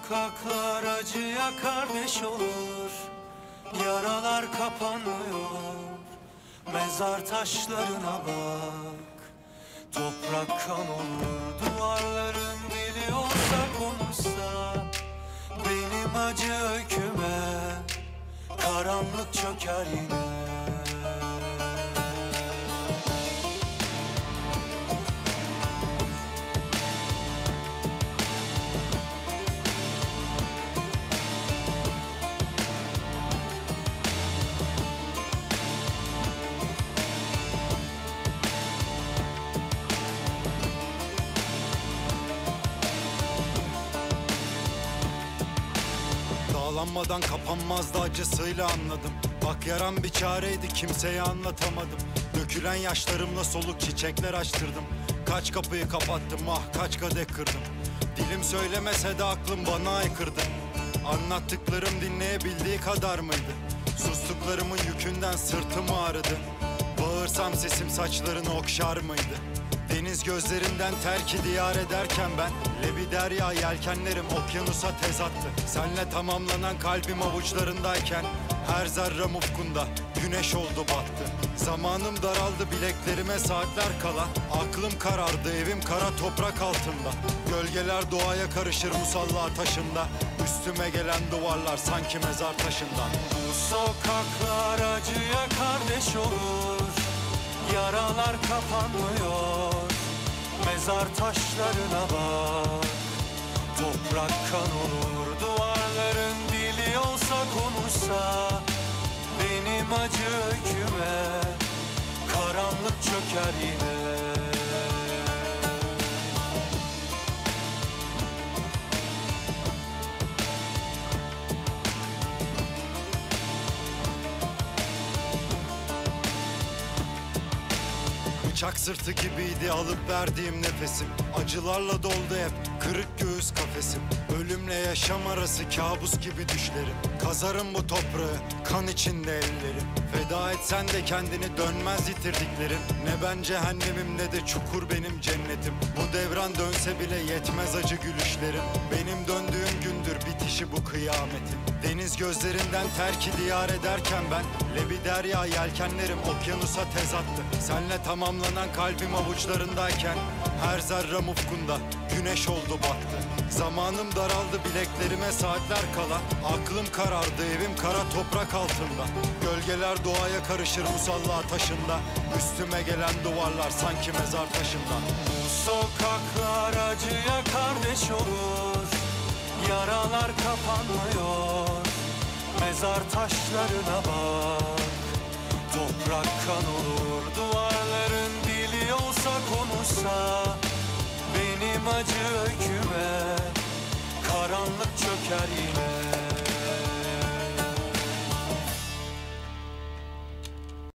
sokaklar acıya kardeş olur. Yaralar kapanmıyor. Mezar taşlarına bak. Toprak kan olur. Duvarların dili olsa konuşsa. Benim acı öyküme karanlık çöker yine. Dağlanmadan kapanmazdı, acısıyla anladım. Bak yaram bir çareydi, kimseye anlatamadım. Dökülen yaşlarımla soluk çiçekler açtırdım. Kaç kapıyı kapattım, ah kaç kadeh kırdım. Dilim söylemese de aklım bana aykırdı. Anlattıklarım dinleyebildiği kadar mıydı? Sustuklarımın yükünden sırtım ağrıdı. Bağırsam sesim saçlarını okşar mıydı? Deniz gözlerinden terki diyar ederken ben Lebi derya yelkenlerim okyanusa tez attı. Senle tamamlanan kalbim avuçlarındayken her zerrem ufkunda güneş oldu battı. Zamanım daraldı bileklerime saatler kala. Aklım karardı evim kara toprak altında. Gölgeler doğaya karışır musalla taşında. Üstüme gelen duvarlar sanki mezar taşından. Bu sokaklar acıya kardeş olur. Yaralar kapanmıyor. Mezar taşlarına bak. Toprak kan olur. Duvarların dili olsa konuşsa. Benim acı öyküme karanlık çöker yine. Bıçak sırtı gibiydi alıp verdiğim nefesim. Acılarla doldu hep kırık göğüs kafesim. Ölümle yaşam arası kabus gibi düşlerim. Kazarım bu toprağı kan içinde ellerim. Feda etsen de kendini dönmez yitirdiklerim. Ne ben cehennemim ne de çukur benim cennetim. Bu devran dönse bile yetmez acı gülüşlerim. Benim döndüğüm gündür bitişi bu kıyametin. Deniz gözlerinden terki diyar ederken ben Lebi derya yelkenlerim okyanusa tez attı. Senle tamamlanan kalbim avuçlarındayken her zerrem ufkunda güneş oldu battı. Zamanım daraldı bileklerime saatler kala. Aklım karardı evim kara toprak altında. Gölgeler doğaya karışır musalla taşında. Üstüme gelen duvarlar sanki mezar taşından. Bu sokaklar acıya kardeş olur. Yaralar kapanmıyor. Mezar taşlarına bak. Toprak kan olur. Duvarların dili olsa konuşsa. Benim acı öyküme karanlık çöker yine.